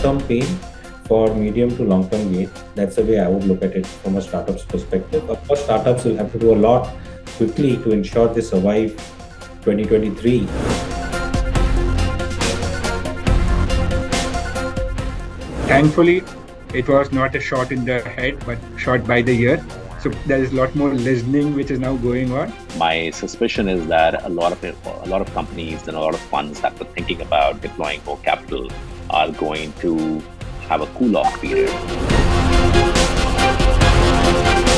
short-term pain for medium to long-term gain. That's the way I would look at it from a startup's perspective. Of course, startups will have to do a lot quickly to ensure they survive 2023. Thankfully, it was not a shot in the head, but shot by the ear. So there is a lot more listening which is now going on. My suspicion is that a lot of companies and a lot of funds that were thinking about deploying more capital are going to have a cool-off period.